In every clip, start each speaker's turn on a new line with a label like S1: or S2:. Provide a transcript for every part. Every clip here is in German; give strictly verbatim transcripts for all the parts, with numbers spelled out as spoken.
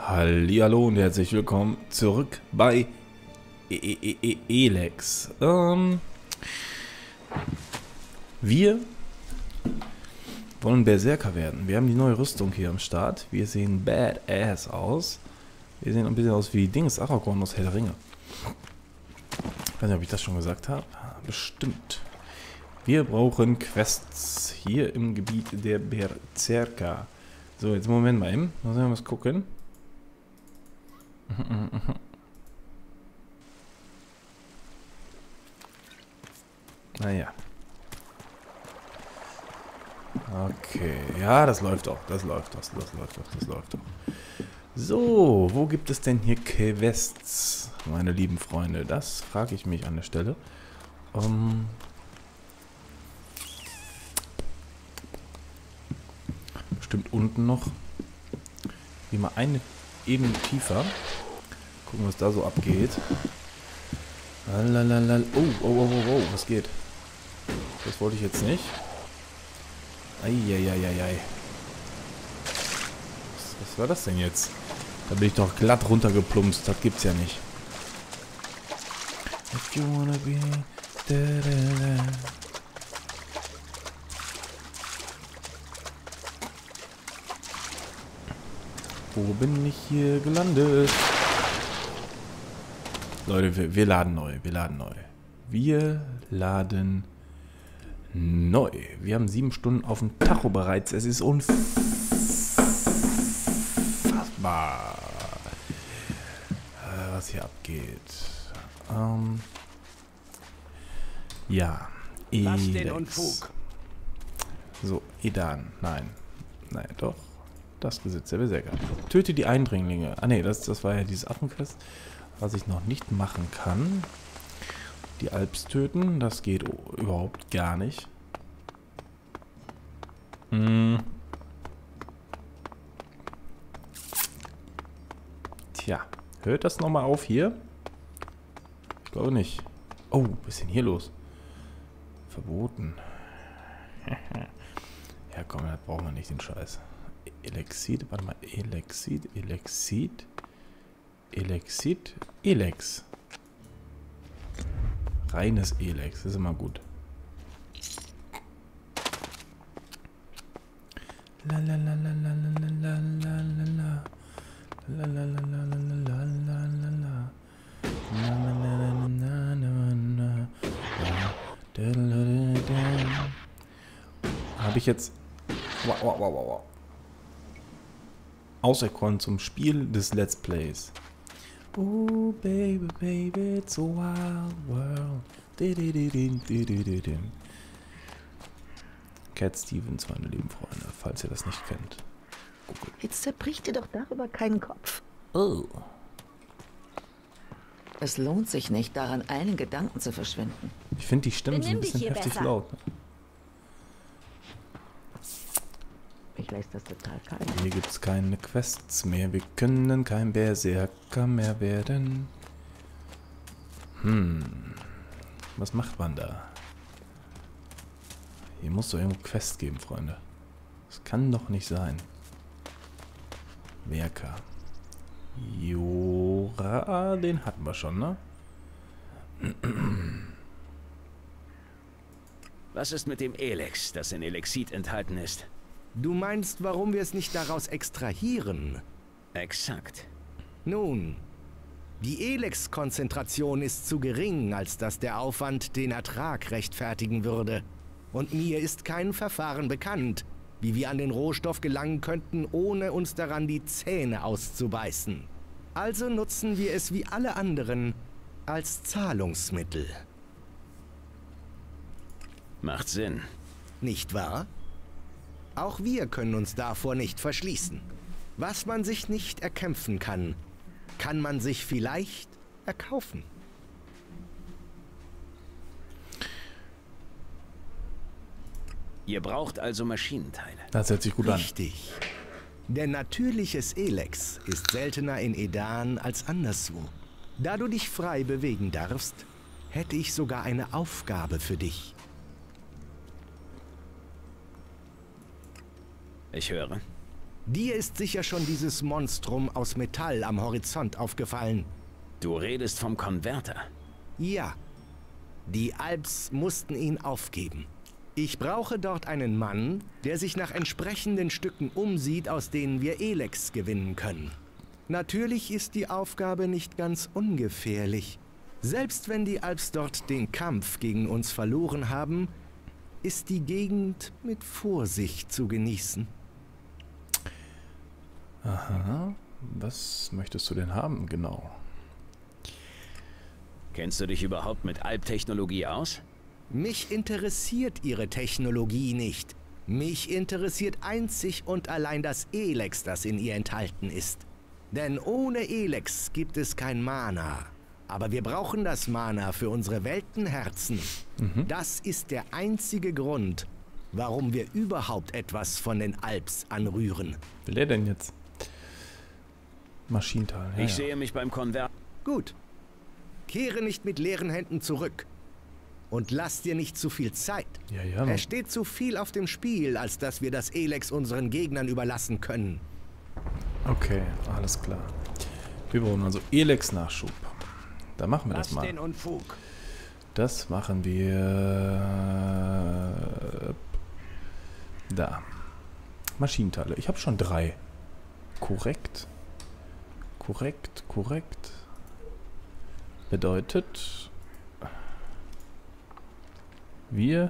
S1: Hallihallo und herzlich willkommen zurück bei e e e Elex. Ähm, wir wollen Berserker werden. Wir haben die neue Rüstung hier am Start. Wir sehen badass aus. Wir sehen ein bisschen aus wie Dings, Aragorn aus Herr der Ringe. Ich weiß nicht, ob ich das schon gesagt habe. Bestimmt. Wir brauchen Quests hier im Gebiet der Berserker. So, jetzt Moment mal eben. Muss ich mal was gucken. Naja. Okay. Ja, das läuft auch. Das läuft doch. Das läuft doch. Das läuft doch. So, wo gibt es denn hier Quests, meine lieben Freunde? Das frage ich mich an der Stelle. Um, bestimmt unten noch. Wie mal eine Ebene tiefer. Gucken, was da so abgeht. Lalalala. Oh, oh, oh, oh, oh, was geht? Das wollte ich jetzt nicht. Eieieiei. Was, was war das denn jetzt? Da bin ich doch glatt runtergeplumpst. Das gibt's ja nicht. If you wanna be da, da, da. Wo bin ich hier gelandet? Leute, wir, wir laden neu. Wir laden neu. Wir laden neu. Wir haben sieben Stunden auf dem Tacho bereits. Es ist unfassbar, äh, was hier abgeht. Ähm, ja.
S2: Lass den Unfug.
S1: So, Edan. Nein. Nein, doch. Das Gesetz der Berserker. Töte die Eindringlinge. Ah ne, das, das war ja dieses Affenquest, was ich noch nicht machen kann. Die Alps töten, das geht überhaupt gar nicht. Hm. Tja, hört das nochmal auf hier? Ich glaube nicht. Oh, was ist denn hier los? Verboten. Ja komm, das brauchen wir nicht, den Scheiß. Elexid, warte mal, Elexid, Elexid, Elexid, Elex. Reines Elex, das ist immer gut. La la la la la la la la la la la la la la la la. Habe ich jetzt wow, wow, wow, wow. auserkoren zum Spiel des Let's Plays. Oh, baby, baby, it's a wild world. Cat Stevens, meine lieben Freunde, falls ihr das nicht kennt. Google.
S3: Jetzt zerbricht dir doch darüber keinen Kopf.
S1: Oh.
S3: Es lohnt sich nicht, daran einen Gedanken zu verschwenden.
S1: Ich finde, die Stimmen sind ein bisschen heftig
S4: besser.
S1: laut. Ne?
S3: Ich lässt das total kalt.
S1: Hier gibt es keine Quests mehr. Wir können kein Berserker mehr werden. Hm. Was macht man da? Hier muss doch irgendwo Quest geben, Freunde. Das kann doch nicht sein. Werker. Jora, den hatten wir schon, ne?
S2: Was ist mit dem Elex, das in Elexid enthalten ist?
S5: Du meinst, warum wir es nicht daraus extrahieren?
S2: Exakt.
S5: Nun, die Elex-Konzentration ist zu gering, als dass der Aufwand den Ertrag rechtfertigen würde. Und mir ist kein Verfahren bekannt, wie wir an den Rohstoff gelangen könnten, ohne uns daran die Zähne auszubeißen. Also nutzen wir es wie alle anderen als Zahlungsmittel.
S2: Macht Sinn.
S5: Nicht wahr? Auch wir können uns davor nicht verschließen. Was man sich nicht erkämpfen kann, kann man sich vielleicht erkaufen.
S2: Ihr braucht also Maschinenteile.
S1: Das hört sich gut an.
S5: Richtig. Denn natürliches Elex ist seltener in Edan als anderswo. Da du dich frei bewegen darfst, hätte ich sogar eine Aufgabe für dich.
S2: Ich höre.
S5: Dir ist sicher schon dieses Monstrum aus Metall am Horizont aufgefallen.
S2: Du redest vom Konverter.
S5: Ja. Die Alps mussten ihn aufgeben. Ich brauche dort einen Mann, der sich nach entsprechenden Stücken umsieht, aus denen wir Elex gewinnen können. Natürlich ist die Aufgabe nicht ganz ungefährlich. Selbst wenn die Alps dort den Kampf gegen uns verloren haben, ist die Gegend mit Vorsicht zu genießen.
S1: Aha. Was möchtest du denn haben, genau?
S2: Kennst du dich überhaupt mit Alptechnologie aus?
S5: Mich interessiert Ihre Technologie nicht. Mich interessiert einzig und allein das Elex, das in ihr enthalten ist. Denn ohne Elex gibt es kein Mana. Aber wir brauchen das Mana für unsere Weltenherzen. Mhm. Das ist der einzige Grund, warum wir überhaupt etwas von den Alps anrühren.
S1: Will der denn jetzt? Maschinenteil. Ja,
S2: ich
S1: ja.
S2: sehe mich beim Konverter.
S5: Gut. Kehre nicht mit leeren Händen zurück. Und lass dir nicht zu viel Zeit.
S1: Ja, ja, Mann.
S5: Es steht zu viel auf dem Spiel, als dass wir das Elex unseren Gegnern überlassen können.
S1: Okay, alles klar. Wir brauchen also Elex-Nachschub. Da machen wir das mal.
S2: Den Unfug.
S1: Das machen wir da. Maschinenteile. Ich habe schon drei. Korrekt. Korrekt, korrekt. Bedeutet, wir...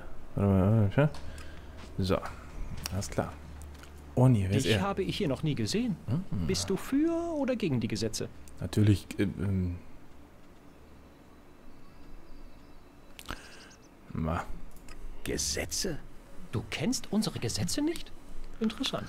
S1: So, alles klar. Oh nee, wer ist
S4: Dich
S1: er?
S4: habe ich hier noch nie gesehen.
S1: Hm?
S4: Bist du für oder gegen die Gesetze?
S1: Natürlich, äh, ähm... Na,
S2: Gesetze?
S4: Du kennst unsere Gesetze nicht? Interessant.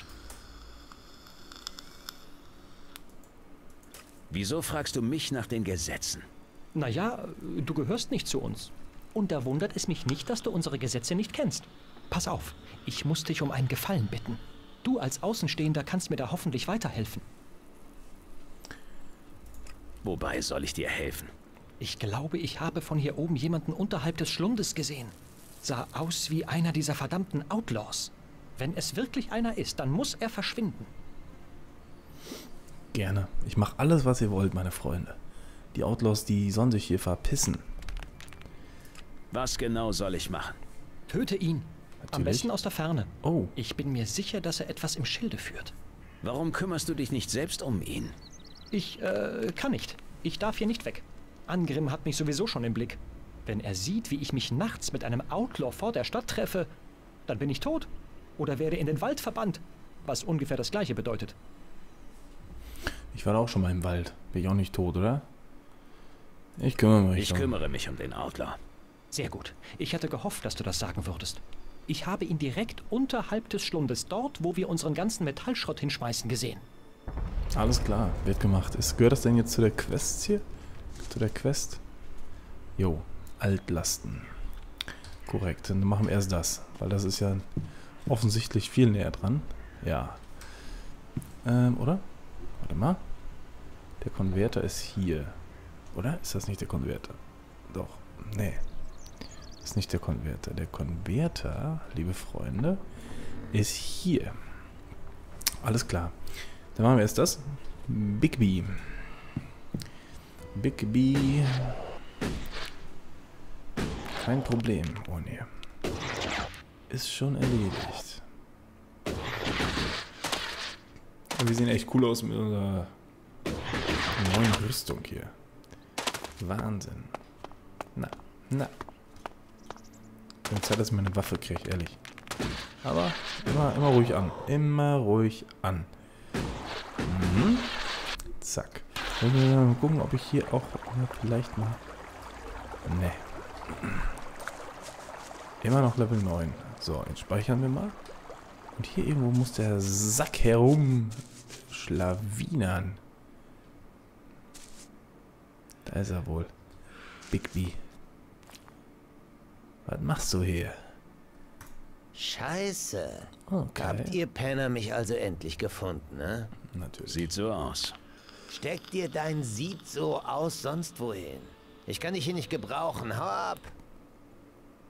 S2: Wieso fragst du mich nach den Gesetzen?
S4: Naja, du gehörst nicht zu uns. Und da wundert es mich nicht, dass du unsere Gesetze nicht kennst. Pass auf, ich muss dich um einen Gefallen bitten. Du als Außenstehender kannst mir da hoffentlich weiterhelfen.
S2: Wobei soll ich dir helfen?
S4: Ich glaube, ich habe von hier oben jemanden unterhalb des Schlundes gesehen. Sah aus wie einer dieser verdammten Outlaws. Wenn es wirklich einer ist, dann muss er verschwinden.
S1: gerne. Ich mache alles, was ihr wollt, meine Freunde. Die Outlaws, die sollen sich hier verpissen.
S2: Was genau soll ich machen?
S4: Töte ihn.
S1: Natürlich.
S4: Am besten aus der Ferne.
S1: Oh.
S4: Ich bin mir sicher, dass er etwas im Schilde führt.
S2: Warum kümmerst du dich nicht selbst um ihn?
S4: Ich, äh, kann nicht. Ich darf hier nicht weg. Angrim hat mich sowieso schon im Blick. Wenn er sieht, wie ich mich nachts mit einem Outlaw vor der Stadt treffe, dann bin ich tot. Oder werde in den Wald verbannt. Was ungefähr das Gleiche bedeutet.
S1: Ich war da auch schon mal im Wald. Bin ich auch nicht tot, oder? Ich kümmere mich.
S2: Ich
S1: um.
S2: kümmere mich um den Outlaw.
S4: Sehr gut. Ich hatte gehofft, dass du das sagen würdest. Ich habe ihn direkt unterhalb des Schlundes, dort, wo wir unseren ganzen Metallschrott hinschmeißen, gesehen.
S1: Alles klar, wird gemacht. Ist, gehört das denn jetzt zu der Quest hier? Zu der Quest? Jo, Altlasten. Korrekt, dann machen wir erst das. Weil das ist ja offensichtlich viel näher dran. Ja. Ähm, oder? Warte mal. Der Konverter ist hier. Oder? Ist das nicht der Konverter? Doch. Nee. Das ist nicht der Konverter. Der Konverter, liebe Freunde, ist hier. Alles klar. Dann machen wir erst das. Big B. Big B. Kein Problem. Oh ne. Ist schon erledigt. Wir sehen echt cool aus mit unserer neuen Rüstung hier. Wahnsinn. Na, na. Keine Zeit, dass ich meine Waffe kriege, ehrlich. Aber immer, immer ruhig an. Immer ruhig an. Mhm. Zack. Mal gucken, ob ich hier auch vielleicht mal... Ne. Immer noch Level neun. So, jetzt speichern wir mal. Und hier irgendwo muss der Sack herum schlawinern. Da ist er wohl. Big B. Was machst du hier?
S6: Scheiße.
S1: Okay.
S6: Habt ihr Penner mich also endlich gefunden, ne?
S1: Natürlich.
S2: Sieht so aus.
S6: Steck dir dein Sieht so aus sonst wohin. Ich kann dich hier nicht gebrauchen. Hau ab.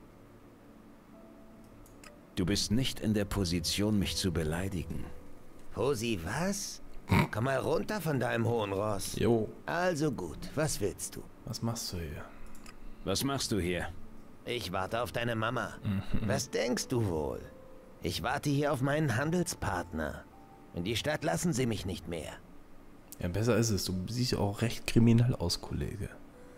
S2: Du bist nicht in der Position, mich zu beleidigen.
S6: Posi, was? Komm mal runter von deinem hohen Ross.
S1: Jo,
S6: Also gut, was willst du?
S1: was machst du hier?
S2: Was machst du hier?
S6: Ich warte auf deine Mama. Was denkst du wohl? Ich warte hier auf meinen Handelspartner. In die Stadt lassen sie mich nicht mehr.
S1: Ja, besser ist es. Du siehst ja auch recht kriminell aus, Kollege.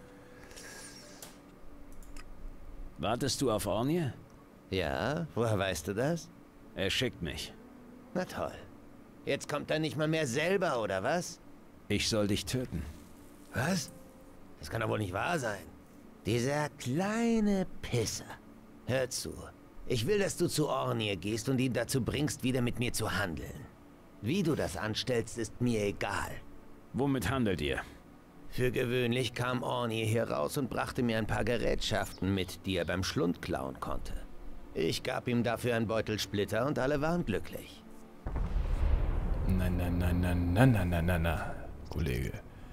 S2: Wartest du auf Ornie?
S6: Ja, woher weißt du das?
S2: Er schickt mich.
S6: Na toll. Jetzt kommt er nicht mal mehr selber, oder was?
S2: Ich soll dich töten.
S6: Was? Das kann doch wohl nicht wahr sein. Dieser kleine Pisser. Hör zu. Ich will, dass du zu Ornie gehst und ihn dazu bringst, wieder mit mir zu handeln. Wie du das anstellst, ist mir egal.
S2: Womit handelt ihr?
S6: Für gewöhnlich kam Ornie hier raus und brachte mir ein paar Gerätschaften mit, die er beim Schlund klauen konnte. Ich gab ihm dafür einen Beutel Splitter und alle waren glücklich.
S1: Na, na, na, na, na, na, na, na, na, Kollege.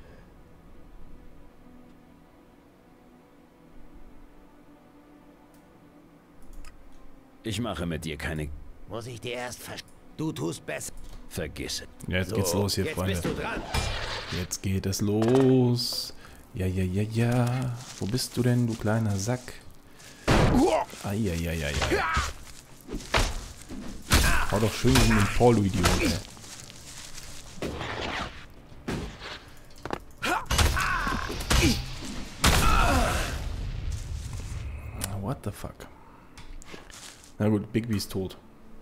S2: Ich mache mit dir keine...
S6: Muss ich dir erst ver... Du tust besser.
S2: Vergiss es.
S1: Ja, jetzt geht's los hier,
S6: jetzt
S1: Freunde.
S6: bist du dran.
S1: Jetzt geht es los. Ja, ja, ja, ja. Wo bist du denn, du kleiner Sack? Eieieiei. Hau doch schön in den Paul, du Idiot, ey. What the fuck? Na gut, Bigby ist tot.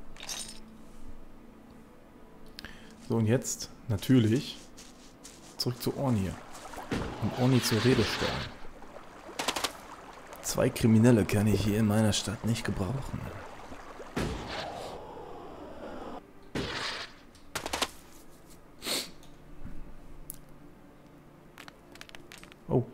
S1: So, und jetzt natürlich zurück zu Ornie. Und Ornie zur Rede stellen. Zwei Kriminelle kann ich hier in meiner Stadt nicht gebrauchen. Oh.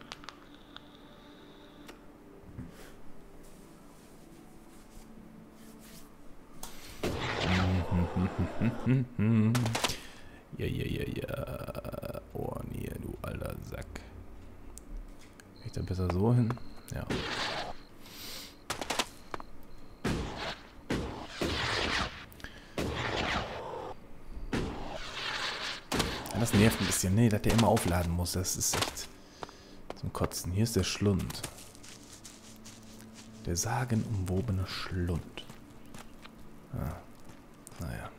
S1: Ja, ja, ja, ja. Ornie, du alter Sack. Krieg ich da besser so hin? Ja. Das nervt ein bisschen, ne, dass der immer aufladen muss. Das ist echt zum Kotzen. Hier ist der Schlund. Der sagenumwobene Schlund. Ah, naja.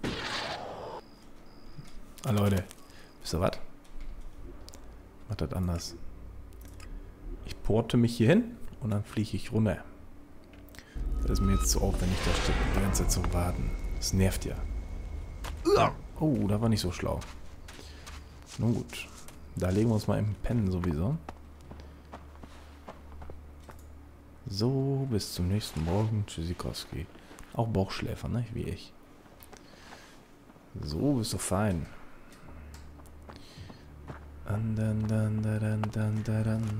S1: Ah, Leute. Wisst ihr was? Macht das anders. Ich porte mich hier hin und dann fliege ich runter. Das ist mir jetzt zu aufwendig, da steht die ganze Zeit zu warten. Das nervt ja. Oh, da war nicht so schlau. Nun gut. Da legen wir uns mal im Pennen sowieso. So, bis zum nächsten Morgen. Tschüssikowski. Auch Bauchschläfer, ne? Wie ich. So, bist du fein. Dann, dann, dann, dann, dann, dann, dann.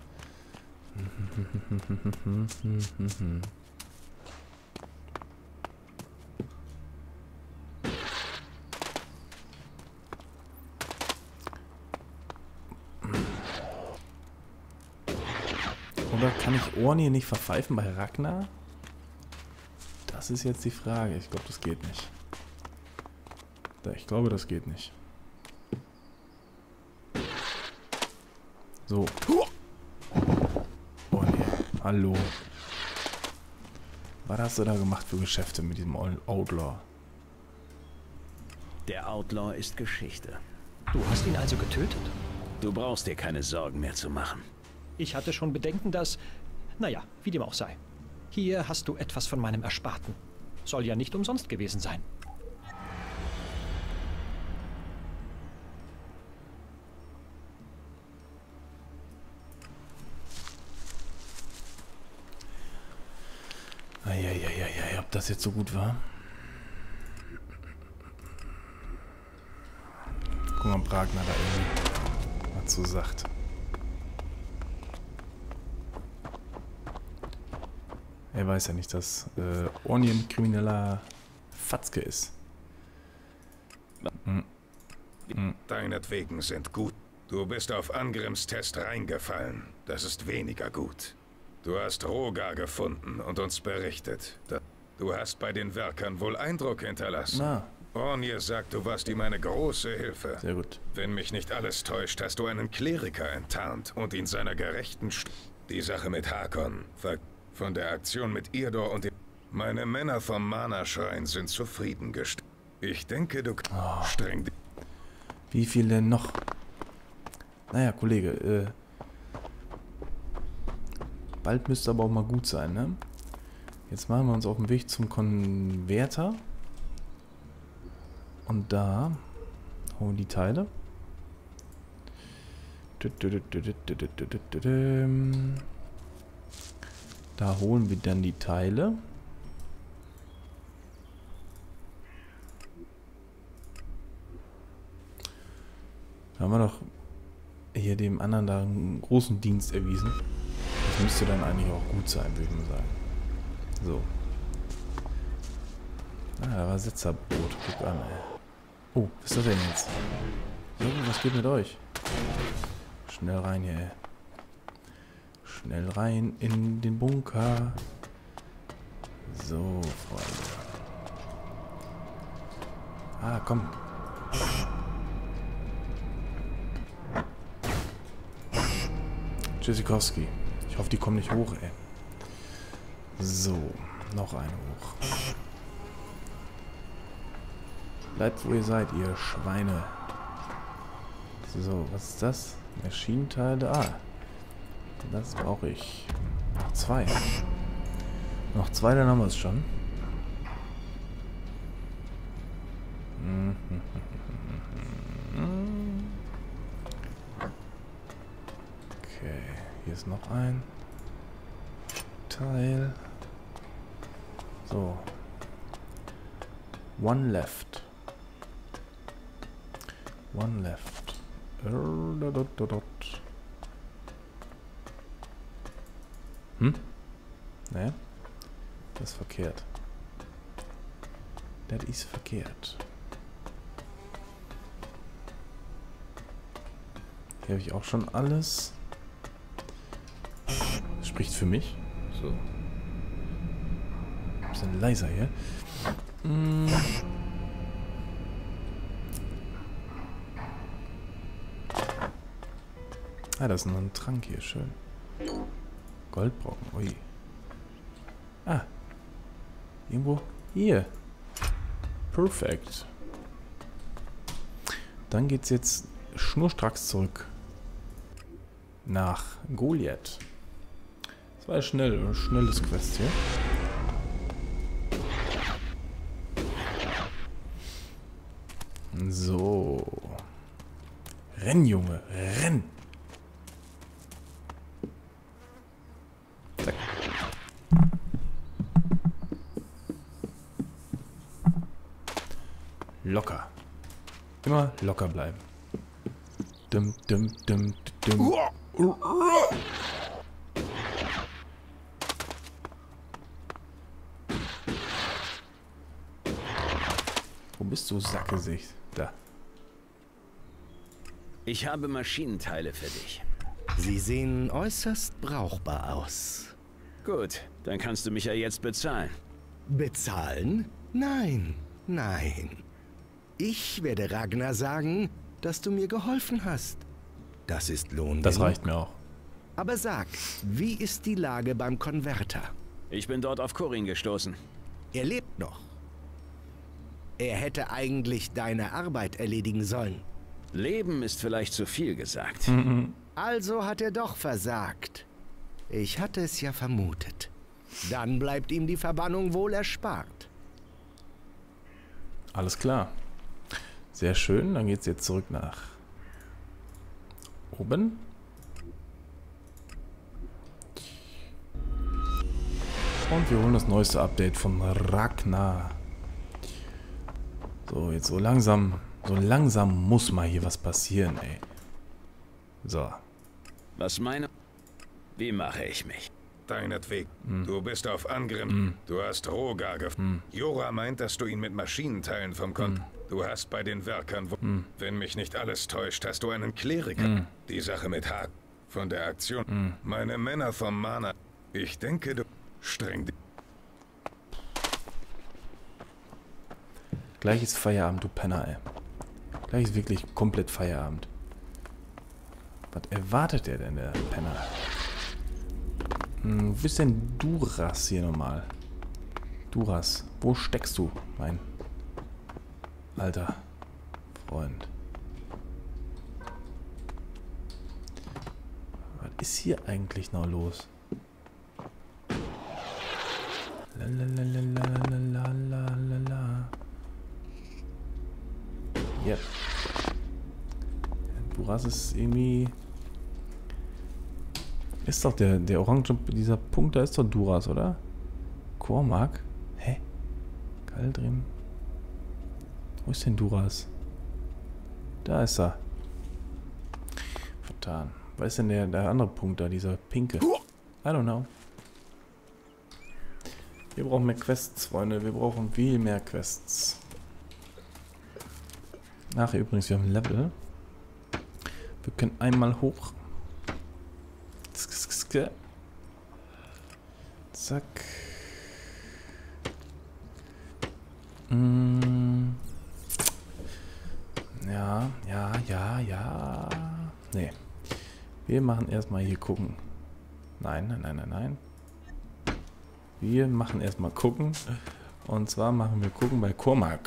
S1: Oder kann ich Ornie nicht verpfeifen bei Ragnar? Das ist jetzt die Frage. Ich glaube, das geht nicht. Ich glaube, das geht nicht. So. Oh nee. Hallo. Was hast du da gemacht für Geschäfte mit diesem Outlaw?
S2: Der Outlaw ist Geschichte.
S4: Du hast ihn also getötet?
S2: Du brauchst dir keine Sorgen mehr zu machen.
S4: Ich hatte schon Bedenken, dass... Naja, wie dem auch sei. Hier hast du etwas von meinem Ersparten. Soll ja nicht umsonst gewesen sein.
S1: Eieieiei, ob das jetzt so gut war? Guck mal, Bragner da irgendwie was so sagt. Er weiß ja nicht, dass äh, Ornie ein krimineller Fatzke ist. Hm. Hm.
S7: Deinetwegen sind gut. Du bist auf Angrims Test reingefallen. Das ist weniger gut. Du hast Rogar gefunden und uns berichtet. Du hast bei den Werkern wohl Eindruck hinterlassen.
S1: Na.
S7: Ornir sagt, du warst ihm eine große Hilfe.
S1: Sehr gut.
S7: Wenn mich nicht alles täuscht, hast du einen Kleriker enttarnt und ihn seiner gerechten St Die Sache mit Hakon, von der Aktion mit Irdor und dem... Meine Männer vom Mana-Schrein sind zufriedengestellt. Ich denke, du...
S1: Oh.
S7: Streng...
S1: Wie viel denn noch? Naja, Kollege, äh... bald müsste aber auch mal gut sein, ne? Jetzt machen wir uns auf den Weg zum Konverter. Und da holen wir die Teile. Da holen wir dann die Teile. Da haben wir doch hier dem anderen da einen großen Dienst erwiesen. Das müsste dann eigentlich auch gut sein, würde ich mal sagen. So. Ah, da war Sitzerbrot. Guck an, ey. Oh, was ist das denn jetzt? So, was geht mit euch? Schnell rein hier, ey. Schnell rein in den Bunker. So, Freunde. Ah, komm. Tschüssikowski. Ich hoffe, die kommen nicht hoch, ey. So, noch eine hoch. Bleibt, wo ihr seid, ihr Schweine. So, was ist das? Maschinenteile. Ah, das brauche ich. Zwei. Noch zwei, dann haben wir es schon. Okay, hier ist noch ein Teil. So. One left. One left. Hm? Ne? Das ist verkehrt. Das ist verkehrt. Hier habe ich auch schon alles. Das spricht für mich. So. Ein bisschen leiser hier. Hm. Ah, das ist noch ein Trank hier, schön. Goldbrocken, ui. Ah. Irgendwo hier. Perfekt. Dann geht's jetzt schnurstracks zurück nach Goliath. Das war ja schnell, ein schnelles Quest hier. So. Renn, Junge, renn! Zack. Locker. Immer locker bleiben. Dum, dum, dum, dum. Wo bist du, Sackgesicht? Da.
S2: Ich habe Maschinenteile für dich.
S5: Sie sehen äußerst brauchbar aus.
S2: Gut, dann kannst du mich ja jetzt bezahlen.
S5: Bezahlen? Nein, nein. Ich werde Ragnar sagen, dass du mir geholfen hast. Das ist Lohn.
S1: Das reicht mir auch.
S5: Aber sag, wie ist die Lage beim Konverter?
S2: Ich bin dort auf Corin gestoßen.
S5: Er lebt noch. Er hätte eigentlich deine Arbeit erledigen sollen.
S2: Leben ist vielleicht zu viel gesagt.
S5: Also hat er doch versagt. Ich hatte es ja vermutet. Dann bleibt ihm die Verbannung wohl erspart.
S1: Alles klar. Sehr schön. Dann geht's jetzt zurück nach oben. Und wir holen das neueste Update von Ragnar. So, jetzt so langsam, so langsam muss mal hier was passieren, ey. So.
S2: Was meine... Wie mache ich mich?
S7: Deinetwegen.
S1: Mm.
S7: Du bist auf Angrim.
S1: Mm.
S7: Du hast Rogar gefunden.
S1: Mm.
S7: Jora meint, dass du ihn mit Maschinenteilen vom Kon... Mm. Du hast bei den Werkern... Mm. Wenn mich nicht alles täuscht, hast du einen Kleriker. Mm. Die Sache mit Haag. Von der Aktion. Mm. Meine Männer vom Mana... Ich denke, du... Streng...
S1: Gleich ist Feierabend, du Penner, ey. Gleich ist wirklich komplett Feierabend. Was erwartet der denn, der Penner? Hm, wo ist denn Duras hier nochmal? Duras, wo steckst du, mein alter Freund? Was ist hier eigentlich noch los? Lalalalalalala. Ja. Duras ist irgendwie... Ist doch der, der orange, dieser Punkt, da ist doch Duras, oder? Cormac? Hä? Galdrim? Wo ist denn Duras? Da ist er. Vertan. Was ist denn der, der andere Punkt da, dieser pinke? I don't know. Wir brauchen mehr Quests, Freunde. Wir brauchen viel mehr Quests. Nachher übrigens, wir haben ein Level. Wir können einmal hoch. Zack. Mm. Ja, ja, ja, ja. Nee. Wir machen erstmal hier gucken. Nein, nein, nein, nein, nein. Wir machen erstmal gucken. Und zwar machen wir gucken bei Cormac.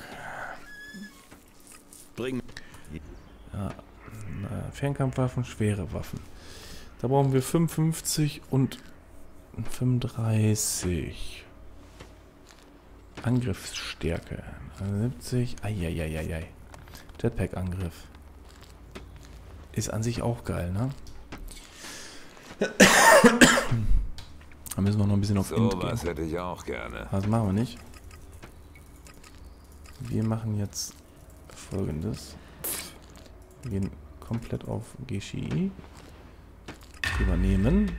S2: Bring.
S1: Ja, Fernkampfwaffen, schwere Waffen. Da brauchen wir fünfundfünfzig und fünfunddreißig. Angriffsstärke. siebzig. Eieieiei. Jetpack-Angriff. Ist an sich auch geil, ne? Da müssen wir noch ein bisschen auf Int gehen.
S8: So was hätte ich auch gerne.
S1: Das machen wir nicht. Wir machen jetzt Folgendes. Wir gehen komplett auf Geshi. Übernehmen.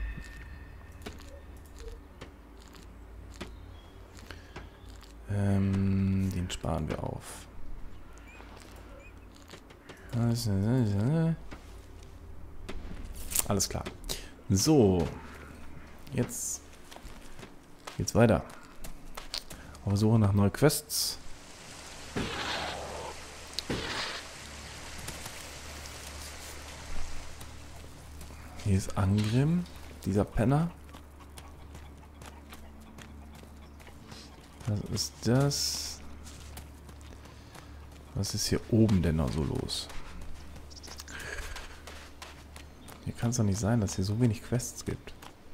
S1: Ähm, den sparen wir auf. Alles klar. So. Jetzt geht's weiter. Auf der Suche nach neuen Quests. Hier ist Angrim, dieser Penner. Was ist das? Was ist hier oben denn noch so los? Hier kann es doch nicht sein, dass hier so wenig Quests gibt.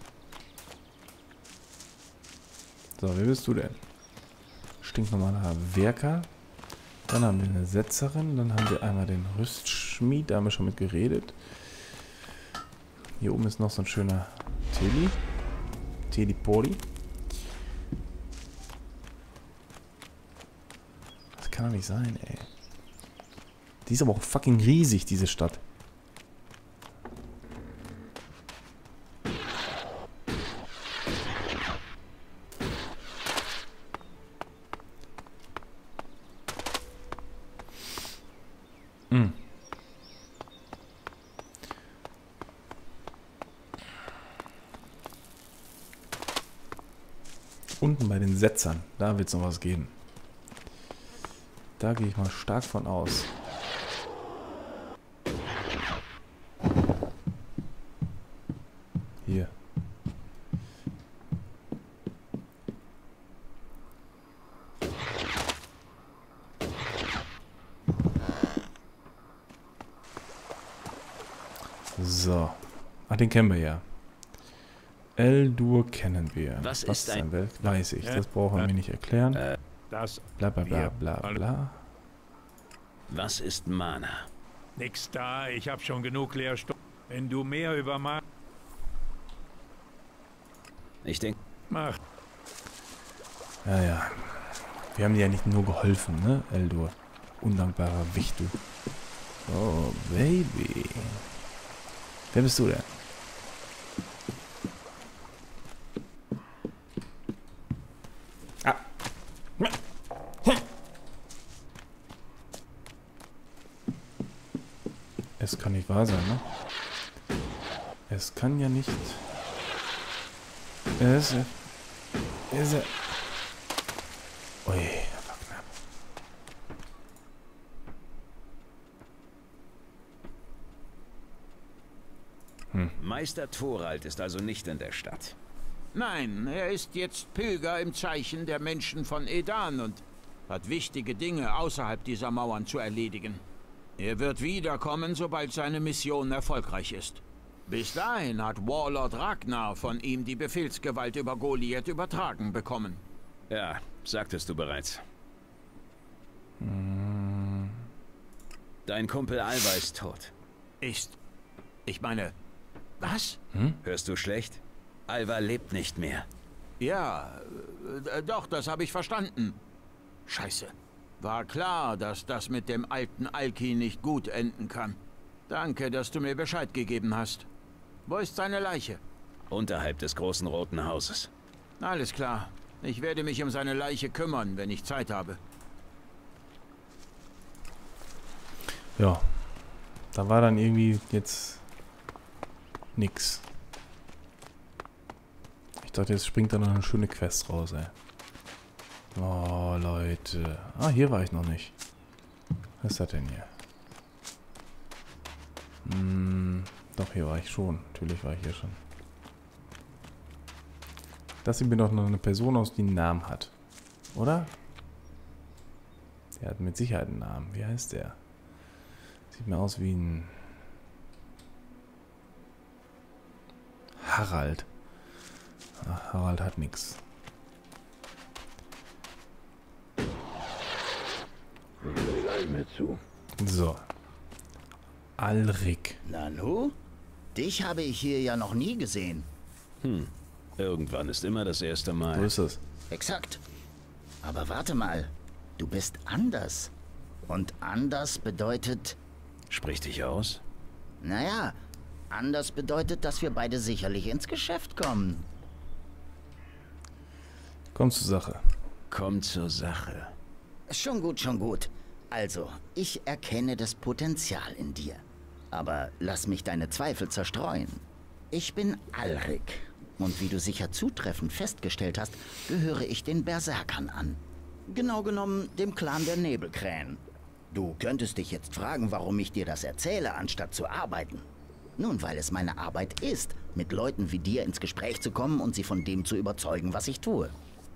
S1: So, wer bist du denn? Stinknormaler Werker. Dann haben wir eine Setzerin. Dann haben wir einmal den Rüstschmied. Da haben wir schon mit geredet. Hier oben ist noch so ein schöner Teli. Telipoli. Das kann doch nicht sein, ey. Die ist aber auch fucking riesig, diese Stadt. Hm. Unten bei den Setzern, da wird es noch was geben. Da gehe ich mal stark von aus. Hier. So. Ach, den kennen wir ja. Eldur kennen wir.
S2: Was
S1: Was
S2: ist
S1: ist
S2: ein-
S1: ein Welt? Weiß ich. Das brauchen wir mir nicht erklären.
S2: Äh,
S8: Das
S1: Bla bla bla
S8: wir
S1: bla
S8: alle-
S1: bla.
S2: Was ist Mana?
S8: nix da, ich hab schon genug Lehrstunden. Wenn du mehr über Ma
S2: Ich denke,
S8: mach,
S1: Ja, ja. Wir haben dir ja nicht nur geholfen, ne, Eldur? Undankbarer Wicht, du. Oh, Baby. Wer bist du denn? Ah. Es kann nicht wahr sein, ne? Es kann ja nicht... Es... Es... Ui, das war knapp. Hm.
S2: Meister Thorald ist also nicht in der Stadt.
S9: Nein, er ist jetzt Pilger im Zeichen der Menschen von Edan und hat wichtige Dinge außerhalb dieser Mauern zu erledigen. Er wird wiederkommen, sobald seine Mission erfolgreich ist. Bis dahin hat Warlord Ragnar von ihm die Befehlsgewalt über Goliath übertragen bekommen.
S2: Ja, sagtest du bereits.
S1: Hm.
S2: Dein Kumpel Alva ist tot.
S9: Ist... Ich meine... Was?
S1: Hm?
S2: Hörst du schlecht? Alva lebt nicht mehr.
S9: Ja, äh, doch, das habe ich verstanden. Scheiße. War klar, dass das mit dem alten Alki nicht gut enden kann. Danke, dass du mir Bescheid gegeben hast. Wo ist seine Leiche?
S2: Unterhalb des großen roten Hauses.
S9: Alles klar. Ich werde mich um seine Leiche kümmern, wenn ich Zeit habe.
S1: Ja. Da war dann irgendwie jetzt nix. Ich dachte, jetzt springt da noch eine schöne Quest raus, ey. Oh, Leute. Ah, hier war ich noch nicht. Was ist das denn hier? Hm, doch, hier war ich schon. Natürlich war ich hier schon. Das sieht mir doch noch eine Person aus, die einen Namen hat. Oder? Der hat mit Sicherheit einen Namen. Wie heißt der? Sieht mir aus wie ein... Harald. Ach, Harald hat nichts. So. Alrik.
S10: Nanu? Dich habe ich hier ja noch nie gesehen.
S2: Hm. Irgendwann ist immer das erste Mal.
S1: Wo ist es?
S10: Exakt. Aber warte mal. Du bist anders. Und anders bedeutet...
S2: Sprich dich aus.
S10: Naja, anders bedeutet, dass wir beide sicherlich ins Geschäft kommen.
S1: Komm zur Sache.
S2: Komm zur Sache.
S10: Schon gut, schon gut. Also, ich erkenne das Potenzial in dir. Aber lass mich deine Zweifel zerstreuen. Ich bin Alrik. Und wie du sicher zutreffend festgestellt hast, gehöre ich den Berserkern an. Genau genommen dem Clan der Nebelkrähen. Du könntest dich jetzt fragen, warum ich dir das erzähle, anstatt zu arbeiten. Nun, weil es meine Arbeit ist, mit Leuten wie dir ins Gespräch zu kommen und sie von dem zu überzeugen, was ich tue.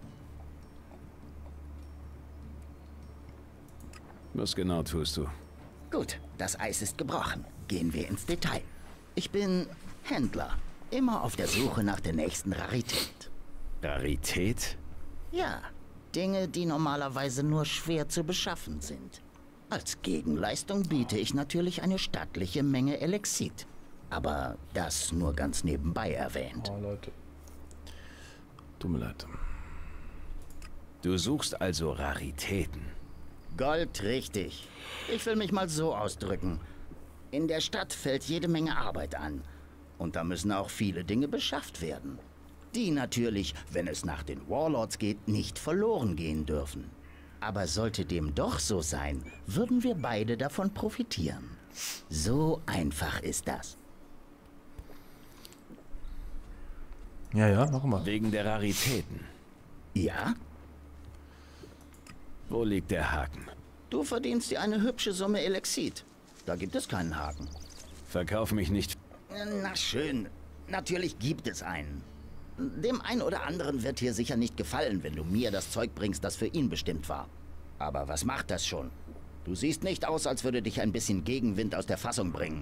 S2: Was genau tust du?
S10: Gut, das Eis ist gebrochen. Gehen wir ins Detail. Ich bin Händler. Immer auf der Suche nach der nächsten Rarität.
S2: Rarität?
S10: Ja, Dinge, die normalerweise nur schwer zu beschaffen sind. Als Gegenleistung biete ich natürlich eine stattliche Menge Elexit. Aber das nur ganz nebenbei erwähnt.
S1: Oh, Leute. Tut mir leid.
S2: Du suchst also Raritäten.
S10: Gold, richtig. Ich will mich mal so ausdrücken. In der Stadt fällt jede Menge Arbeit an. Und da müssen auch viele Dinge beschafft werden. Die natürlich, wenn es nach den Warlords geht, nicht verloren gehen dürfen. Aber sollte dem doch so sein, würden wir beide davon profitieren. So einfach ist das.
S1: Ja, ja, mach mal.
S2: Wegen der Raritäten.
S10: Ja?
S2: Wo liegt der Haken?
S10: Du verdienst dir eine hübsche Summe Elexit. Da gibt es keinen Haken.
S2: Verkauf mich nicht.
S10: Na schön, natürlich gibt es einen. Dem einen oder anderen wird hier sicher nicht gefallen, wenn du mir das Zeug bringst, das für ihn bestimmt war. Aber was macht das schon? Du siehst nicht aus, als würde dich ein bisschen Gegenwind aus der Fassung bringen.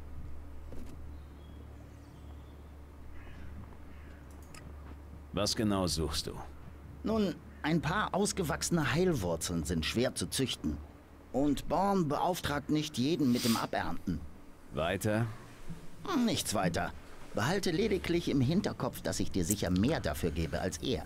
S2: Was genau suchst du?
S10: Nun, ein paar ausgewachsene Heilwurzeln sind schwer zu züchten. Und Born beauftragt nicht jeden mit dem Abernten.
S2: Weiter?
S10: Hm, nichts weiter. Behalte lediglich im Hinterkopf, dass ich dir sicher mehr dafür gebe als er.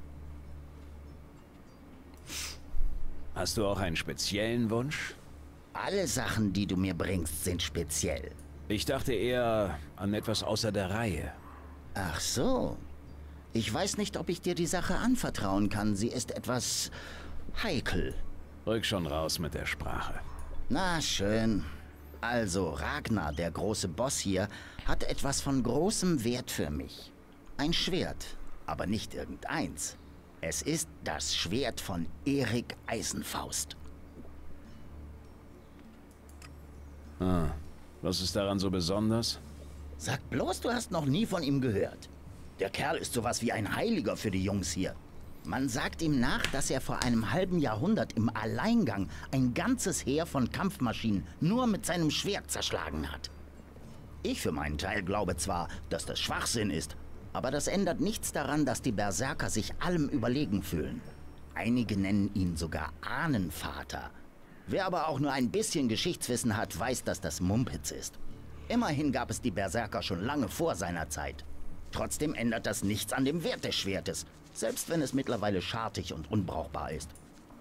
S2: Hast du auch einen speziellen Wunsch?
S10: Alle Sachen, die du mir bringst, sind speziell.
S2: Ich dachte eher an etwas außer der Reihe.
S10: Ach so. Ich weiß nicht, ob ich dir die Sache anvertrauen kann. Sie ist etwas heikel.
S2: Rück schon raus mit der Sprache.
S10: Na schön. Also, Ragnar, der große Boss hier, hat etwas von großem Wert für mich. Ein Schwert, aber nicht irgendeins. Es ist das Schwert von Erik Eisenfaust.
S2: Ah, was ist daran so besonders?
S10: Sag bloß, du hast noch nie von ihm gehört. Der Kerl ist sowas wie ein Heiliger für die Jungs hier. Man sagt ihm nach, dass er vor einem halben Jahrhundert im Alleingang ein ganzes Heer von Kampfmaschinen nur mit seinem Schwert zerschlagen hat. Ich für meinen Teil glaube zwar, dass das Schwachsinn ist, aber das ändert nichts daran, dass die Berserker sich allem überlegen fühlen. Einige nennen ihn sogar Ahnenvater. Wer aber auch nur ein bisschen Geschichtswissen hat, weiß, dass das Mumpitz ist. Immerhin gab es die Berserker schon lange vor seiner Zeit. Trotzdem ändert das nichts an dem Wert des Schwertes, selbst wenn es mittlerweile schartig und unbrauchbar ist.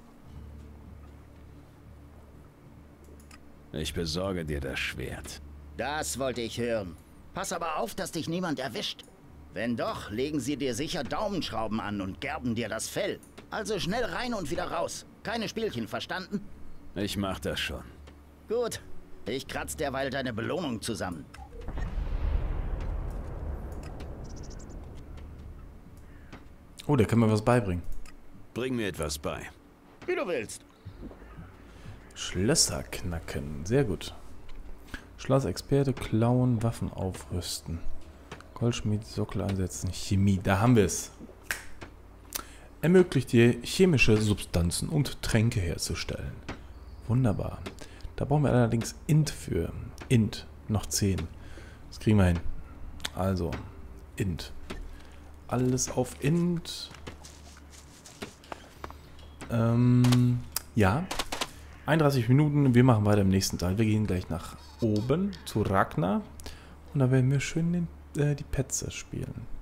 S2: Ich besorge dir das Schwert.
S10: Das wollte ich hören. Pass aber auf, dass dich niemand erwischt. Wenn doch, legen sie dir sicher Daumenschrauben an und gerben dir das Fell. Also schnell rein und wieder raus. Keine Spielchen, verstanden?
S2: Ich mach das schon.
S10: Gut. Ich kratz derweil deine Belohnung zusammen.
S1: Oh, der kann mir was beibringen.
S2: Bring mir etwas bei.
S10: Wie du willst.
S1: Schlösser knacken. Sehr gut. Schlossexperte, klauen, Waffen aufrüsten. Goldschmied, Sockel einsetzen, Chemie. Da haben wir es. Ermöglicht dir, chemische Substanzen und Tränke herzustellen. Wunderbar. Da brauchen wir allerdings Int für. Int. Noch zehn. Das kriegen wir hin. Also, Int. Alles auf Int. Ähm, ja. einunddreißig Minuten. Wir machen weiter im nächsten Teil. Wir gehen gleich nach oben zu Ragnar. Und da werden wir schön den, äh, die Petze spielen.